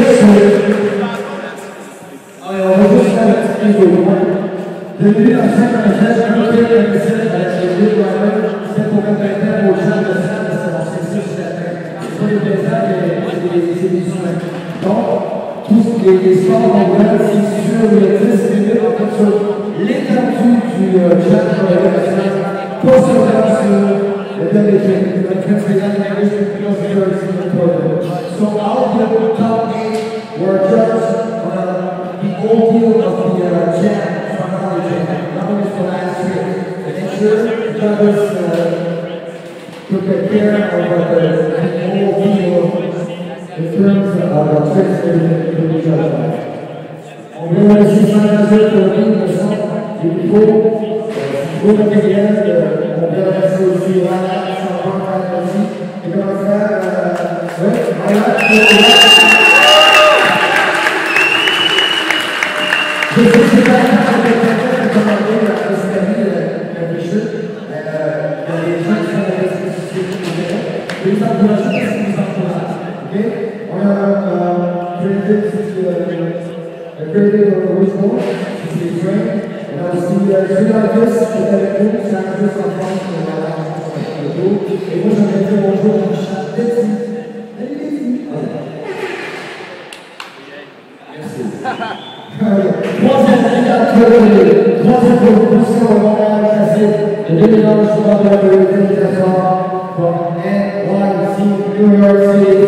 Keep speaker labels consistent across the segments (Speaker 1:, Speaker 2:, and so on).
Speaker 1: Les sports en vrai, c'est sur les 10 minutes, en fait, sur l'étendue du challenge pour la nationale, pas seulement sur le dernier training, le Pennsylvania Nation So all the top 8 were judged on the ordeal of the champ from our champ, not only for last year. And make sure the judges took care of the ordeal in terms of tricks que each other. On veut aussi s'engager pour le ligne de son, il faut matériel, on veut rester aussi là, sans prendre aussi, et comment faire, oui, voilà, je sais que c'est pas quelqu'un qui a commandé la Australie, la chute, il y a des gens qui font la spécificité, les encouragements, c'est les encouragements, ok? On a created a original, c'est les trains, on a aussi three artists qui étaient avec nous, c'est un artiste en France, on a le dos, et moi j'en ai dit bonjour à Michel Betty. Allez Betty! Merci. Troisième proposition au Montréal classique, le déménage sur la vérité du territoire from NYC, New York City,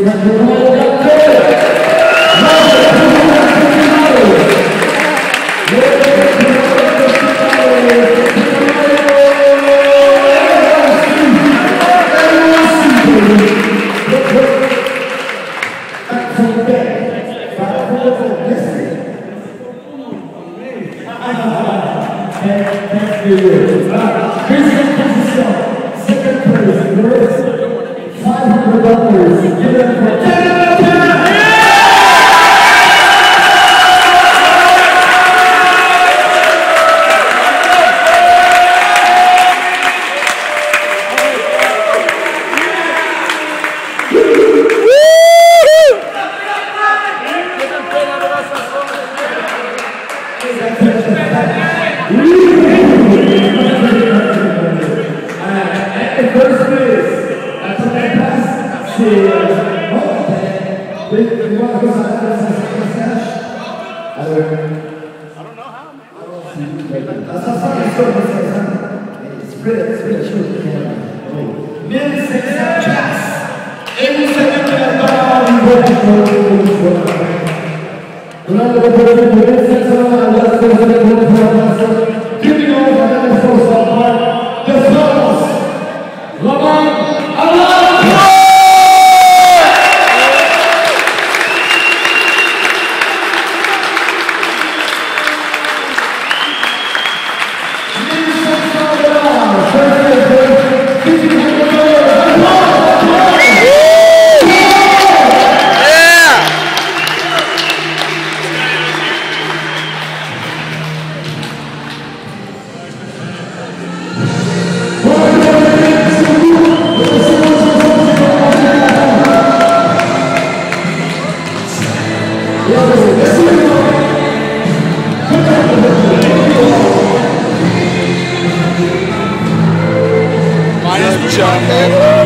Speaker 2: Minus the jump.